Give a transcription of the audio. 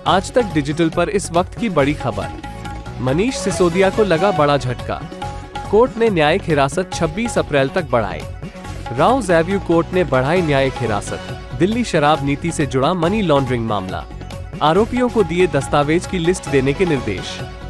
आज तक डिजिटल पर इस वक्त की बड़ी खबर। मनीष सिसोदिया को लगा बड़ा झटका। कोर्ट ने न्यायिक हिरासत 26 अप्रैल तक बढ़ाई। राउज एवेन्यू कोर्ट ने बढ़ाई न्यायिक हिरासत। दिल्ली शराब नीति से जुड़ा मनी लॉन्ड्रिंग मामला। आरोपियों को दिए दस्तावेज की लिस्ट देने के निर्देश।